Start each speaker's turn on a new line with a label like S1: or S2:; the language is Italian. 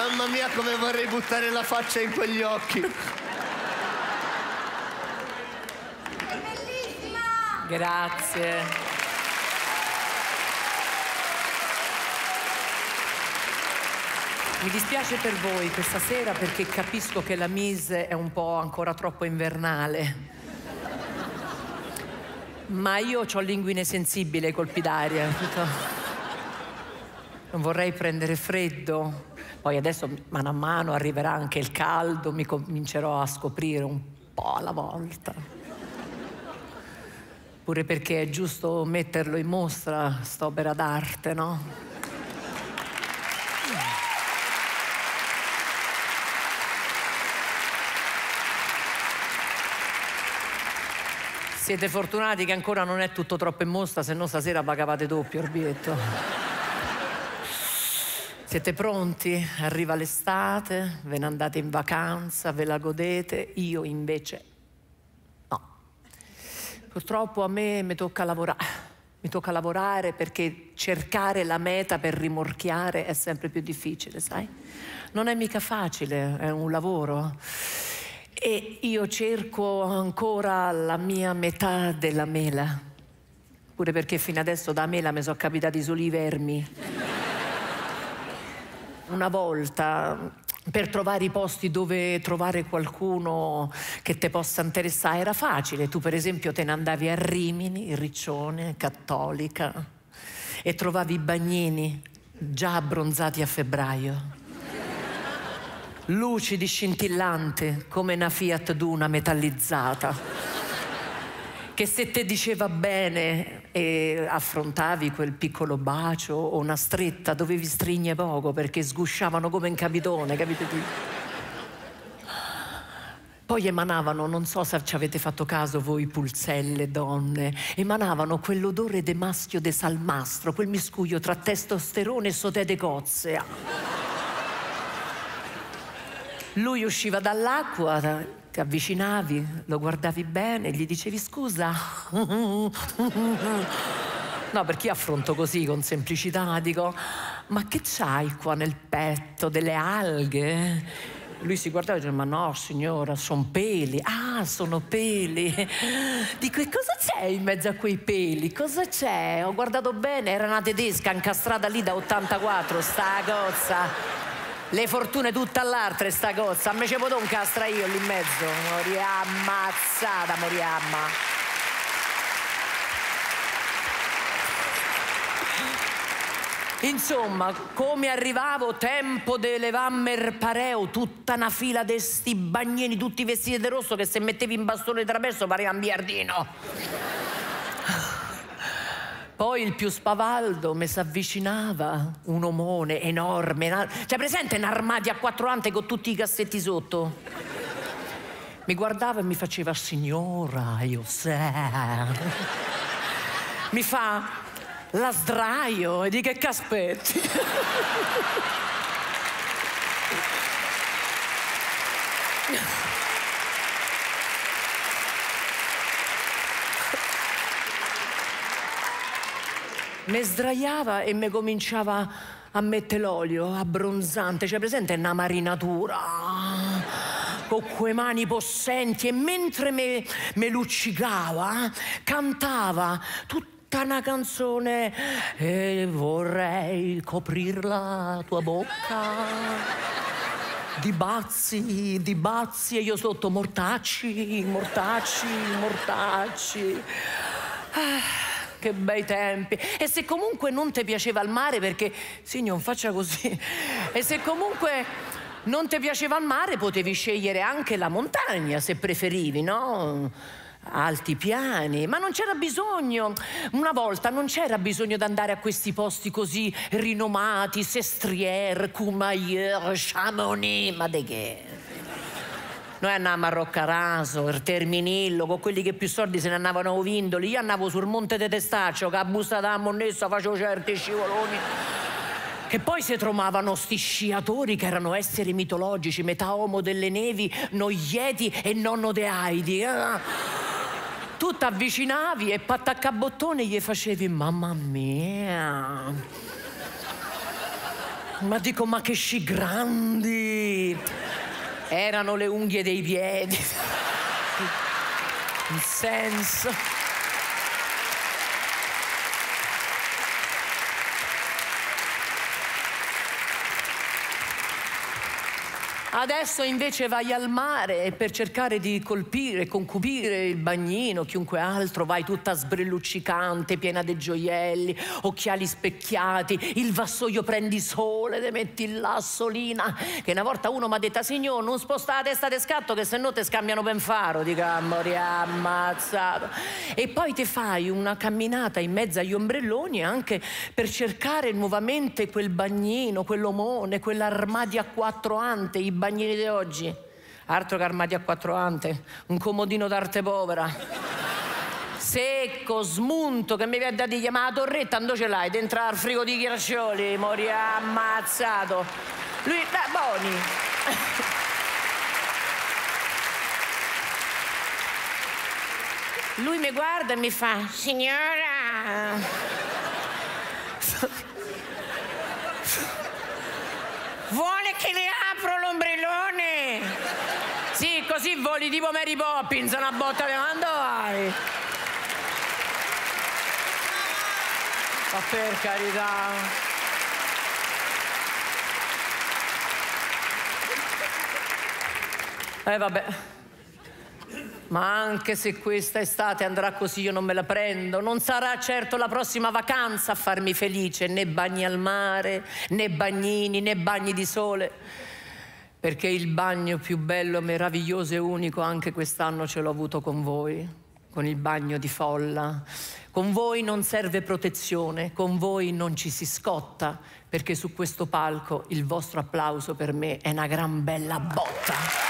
S1: Mamma mia, come vorrei buttare la faccia in quegli occhi.
S2: È bellissima!
S3: Grazie. Mi dispiace per voi questa sera perché capisco che la mise è un po' ancora troppo invernale. Ma io ho l'inguine sensibile ai colpi d'aria. Non vorrei prendere freddo. Poi adesso, mano a mano, arriverà anche il caldo, mi comincerò a scoprire un po' alla volta. Pure perché è giusto metterlo in mostra, st'opera d'arte, no? Siete fortunati che ancora non è tutto troppo in mostra, se no stasera pagavate doppio, Orbietto. Siete pronti? Arriva l'estate, ve ne andate in vacanza, ve la godete, io invece no. Purtroppo a me mi tocca lavorare. Mi tocca lavorare perché cercare la meta per rimorchiare è sempre più difficile, sai? Non è mica facile, è un lavoro. E io cerco ancora la mia metà della mela. Pure perché fino adesso da mela mi sono capitati solo i vermi. Una volta, per trovare i posti dove trovare qualcuno che te possa interessare, era facile. Tu per esempio te ne andavi a Rimini, Riccione, Cattolica, e trovavi i bagnini già abbronzati a febbraio. Lucidi, scintillanti, come una Fiat Duna metallizzata, che se te diceva bene e affrontavi quel piccolo bacio o una stretta, dovevi strigne poco perché sgusciavano come un capitone, capite? Poi emanavano, non so se ci avete fatto caso voi pulzelle donne, emanavano quell'odore de maschio de salmastro, quel miscuglio tra testosterone e sotè de cozze. Lui usciva dall'acqua, ti avvicinavi, lo guardavi bene, gli dicevi scusa. No, perché io affronto così con semplicità, dico, ma che c'hai qua nel petto? Delle alghe? Lui si guardava e diceva, ma no signora, sono peli. Ah, sono peli. Dico, e cosa c'è in mezzo a quei peli? Cosa c'è? Ho guardato bene, era una tedesca incastrata lì da 84, sta cozza. Le fortune tutte all'altre sta cozza. A me ce potevo incastra io lì in mezzo. Morì ammazzata, moriamma. Insomma, come arrivavo, tempo de levammer pareo, tutta una fila de sti bagnini, tutti vestiti di rosso, che se mettevi in bastone di traverso pareva un biardino. Poi il più spavaldo mi s'avvicinava, un omone enorme, cioè presente un armadio a 4 ante con tutti i cassetti sotto? Mi guardava e mi faceva, signora, io sé. Mi fa, la sdraio, e di che caspetti? Mi sdraiava e mi cominciava a mettere l'olio abbronzante, cioè presente una marinatura con quei mani possenti, e mentre me luccicava cantava tutta una canzone, e vorrei coprir la tua bocca di bazzi, e io sotto mortacci, mortacci, mortacci. Che bei tempi. E se comunque non ti piaceva il mare, perché sì, non faccia così, e se comunque non ti piaceva il mare potevi scegliere anche la montagna se preferivi, no? Alti piani, ma non c'era bisogno. Una volta non c'era bisogno di andare a questi posti così rinomati, Sestriere, Courmayeur, Chamonix, ma de che? Noi andavamo a Roccaraso, il Terminillo, con quelli che più soldi se ne andavano a Vindoli. Io andavo sul Monte de Testaccio, che a busta da Monnessa facevo certi scivoloni. Che poi si trovavano sti sciatori che erano esseri mitologici, metà uomo delle nevi, Noieti e nonno de Heidi. Tu t'avvicinavi e pattaccabottone gli facevi, mamma mia. Ma dico, ma che sci grandi! Erano le unghie dei piedi. Il senso. Adesso invece vai al mare e per cercare di colpire, concupire il bagnino, chiunque altro, vai tutta sbrilluccicante, piena di gioielli, occhiali specchiati, il vassoio prendi sole, te metti là, solina, che una volta uno mi ha detto, signor, non sposta la testa di scatto che se no te scambiano ben faro, dico, ammazzato. E poi ti fai una camminata in mezzo agli ombrelloni anche per cercare nuovamente quel bagnino, quell'omone, quell'armadio a quattro ante, i bagnini di oggi, altro che armadio a quattro ante, un comodino d'arte povera, secco, smunto, che mi viene da dire, ma la torretta dove ce l'hai? Dentro al frigo di Ghiaccioli, morì ammazzato. Lui, Boni. Lui mi guarda e mi fa, signora, vuole che le apro l'ombrellone? Sì, così voli tipo Mary Poppins, una botta di mando vai. Ma per carità. Vabbè. Ma anche se questa estate andrà così io non me la prendo, non sarà certo la prossima vacanza a farmi felice, né bagni al mare, né bagnini, né bagni di sole, perché il bagno più bello, meraviglioso e unico anche quest'anno ce l'ho avuto con voi, con il bagno di folla. Con voi non serve protezione, con voi non ci si scotta, perché su questo palco il vostro applauso per me è una gran bella botta.